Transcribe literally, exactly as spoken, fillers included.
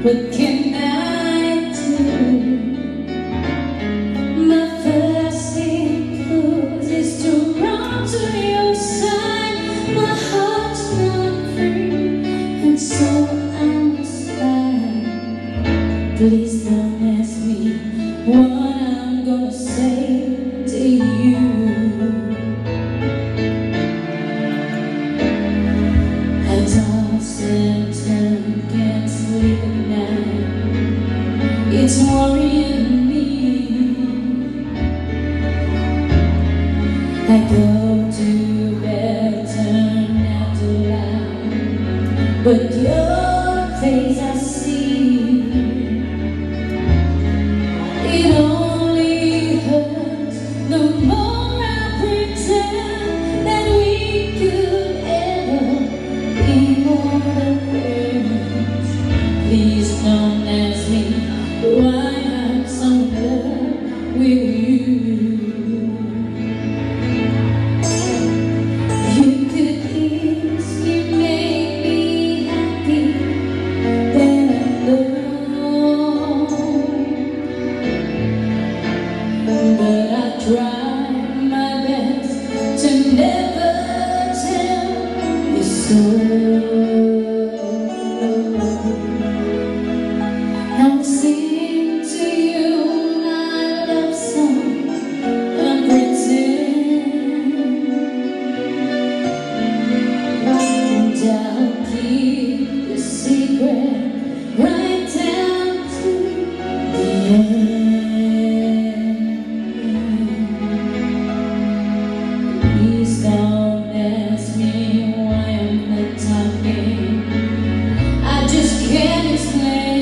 What can I do? My first impulse is to run to your side. My heart's not free, and so I must lie. Please don't ask me what I'm gonna say to you. I toss and turn, can't sleep at night. It's worrying me. I go to bed, turn out the light, but your face I see. It only hurts the more I pretend that we could ever be more than friends. Please don't ask me why I'm so in love with you. You could easily make me happy, then alone. But I try my best to never tell you so. I'll sing to you my love song and pretend, and I'll keep the secret right down to the end. Please don't ask me why I'm not talking. I just can't explain.